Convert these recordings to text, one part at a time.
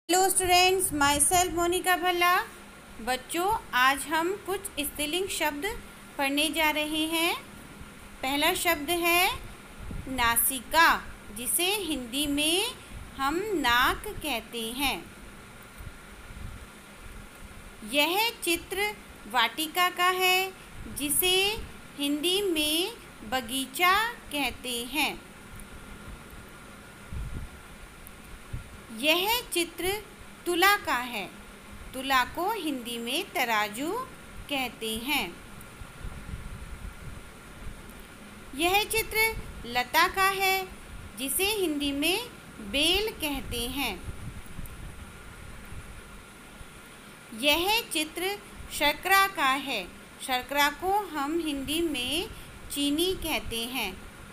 Hello students, myself Monika Bhalla. बच्चों, आज हम कुछ स्त्रीलिंग शब्द पढ़ने जा रहे हैं। पहला शब्द है नासिका, जिसे हिंदी में हम नाक कहते हैं। यह चित्र वाटिका का है, जिसे हिंदी में बगीचा कहते हैं। यह चित्र तुला का है। तुला को हिंदी में तराजू कहते हैं। यह चित्र लता का है, जिसे हिंदी में बेल कहते हैं। यह चित्र शर्करा का है। शर्करा को हम हिंदी में चीनी कहते हैं।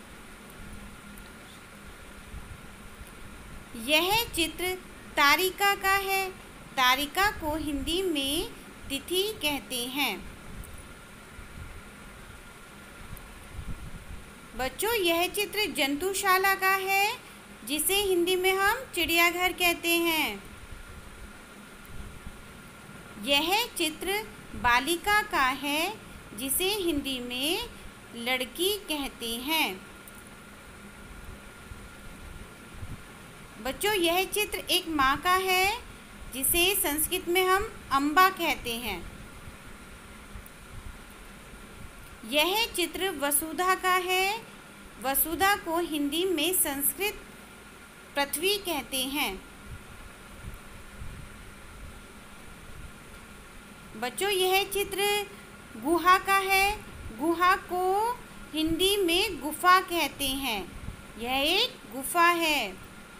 यह चित्र तारिका का है। तारिका को हिंदी में तिथि कहते हैं। बच्चों, यह चित्र जंतुशाला का है, जिसे हिंदी में हम चिड़ियाघर कहते हैं। यह चित्र बालिका का है, जिसे हिंदी में लड़की कहते हैं। बच्चों, यह चित्र एक माँ का है, जिसे संस्कृत में हम अम्बा कहते हैं। यह चित्र वसुधा का है। वसुधा को हिंदी में संस्कृत पृथ्वी कहते हैं। बच्चों, यह चित्र गुहा का है। गुहा को हिंदी में गुफा कहते हैं। यह एक गुफा है।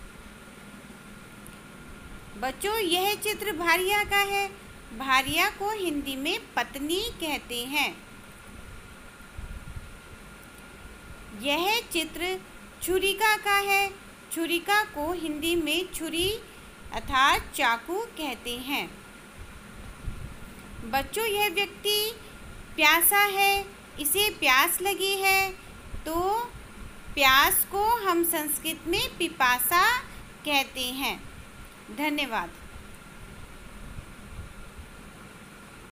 बच्चों, यह चित्र भारिया का है। भारिया को हिंदी में पत्नी कहते हैं। यह चित्र छुरिका का है। छुरिका को हिंदी में छुरी अर्थात चाकू कहते हैं। बच्चों, यह व्यक्ति प्यासा है। इसे प्यास लगी है, तो प्यास को हम संस्कृत में पिपासा कहते हैं। धन्यवाद।